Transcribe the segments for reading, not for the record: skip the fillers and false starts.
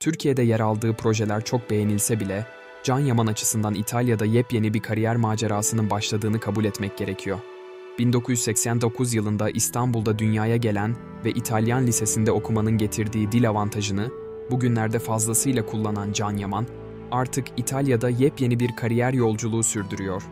Türkiye'de yer aldığı projeler çok beğenilse bile, Can Yaman açısından İtalya'da yepyeni bir kariyer macerasının başladığını kabul etmek gerekiyor. 1989 yılında İstanbul'da dünyaya gelen ve İtalyan lisesinde okumanın getirdiği dil avantajını bugünlerde fazlasıyla kullanan Can Yaman, artık İtalya'da yepyeni bir kariyer yolculuğu sürdürüyor.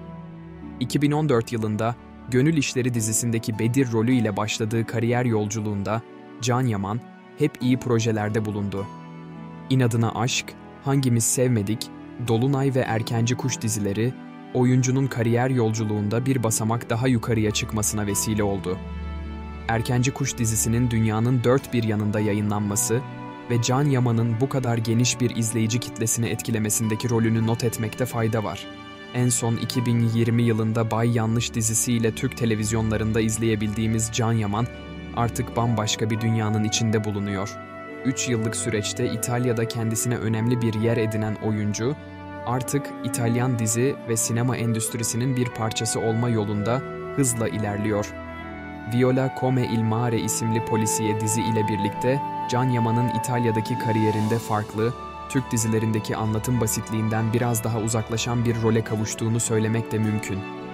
2014 yılında Gönül İşleri dizisindeki Bedir rolüyle başladığı kariyer yolculuğunda Can Yaman hep iyi projelerde bulundu. İnadına Aşk, Hangimiz Sevmedik, Dolunay ve Erkenci Kuş dizileri, oyuncunun kariyer yolculuğunda bir basamak daha yukarıya çıkmasına vesile oldu. Erkenci Kuş dizisinin dünyanın dört bir yanında yayınlanması ve Can Yaman'ın bu kadar geniş bir izleyici kitlesini etkilemesindeki rolünü not etmekte fayda var. En son 2020 yılında Bay Yanlış dizisiyle Türk televizyonlarında izleyebildiğimiz Can Yaman artık bambaşka bir dünyanın içinde bulunuyor. 3 yıllık süreçte İtalya'da kendisine önemli bir yer edinen oyuncu, artık İtalyan dizi ve sinema endüstrisinin bir parçası olma yolunda hızla ilerliyor. Viola Come il Mare isimli polisiye dizi ile birlikte Can Yaman'ın İtalya'daki kariyerinde farklı, Türk dizilerindeki anlatım basitliğinden biraz daha uzaklaşan bir role kavuştuğunu söylemek de mümkün.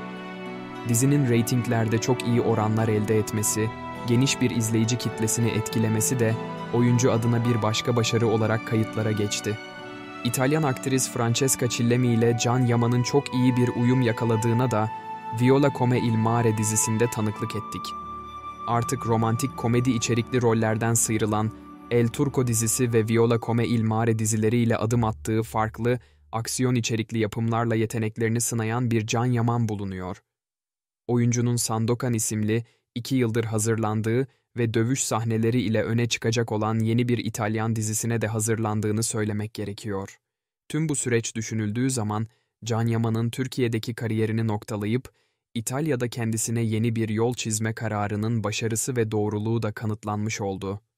Dizinin reytinglerde çok iyi oranlar elde etmesi, geniş bir izleyici kitlesini etkilemesi de oyuncu adına bir başka başarı olarak kayıtlara geçti. İtalyan aktris Francesca Chillemi ile Can Yaman'ın çok iyi bir uyum yakaladığına da Viola Come il Mare dizisinde tanıklık ettik. Artık romantik komedi içerikli rollerden sıyrılan El Turco dizisi ve Viola Come il Mare dizileriyle adım attığı farklı, aksiyon içerikli yapımlarla yeteneklerini sınayan bir Can Yaman bulunuyor. Oyuncunun Sandokan isimli 2 yıldır hazırlandığı ve dövüş sahneleri ile öne çıkacak olan yeni bir İtalyan dizisine de hazırlandığını söylemek gerekiyor. Tüm bu süreç düşünüldüğü zaman Can Yaman'ın Türkiye'deki kariyerini noktalayıp İtalya'da kendisine yeni bir yol çizme kararının başarısı ve doğruluğu da kanıtlanmış oldu.